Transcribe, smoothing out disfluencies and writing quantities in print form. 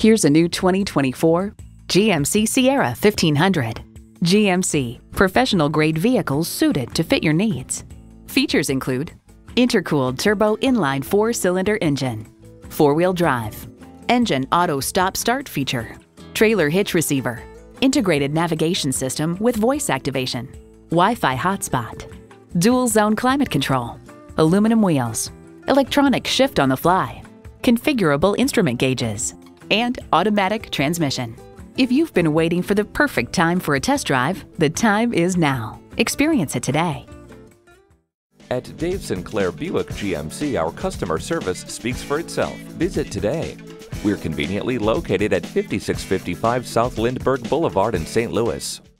Here's a new 2024 GMC Sierra 1500. GMC, professional-grade vehicles suited to fit your needs. Features include intercooled turbo inline 4-cylinder engine, 4-wheel drive, engine auto stop-start feature, trailer hitch receiver, integrated navigation system with voice activation, Wi-Fi hotspot, dual-zone climate control, aluminum wheels, electronic shift on the fly, configurable instrument gauges, and automatic transmission. If you've been waiting for the perfect time for a test drive, the time is now. Experience it today. At Dave Sinclair Buick GMC, our customer service speaks for itself. Visit today. We're conveniently located at 5655 South Lindbergh Boulevard in St. Louis.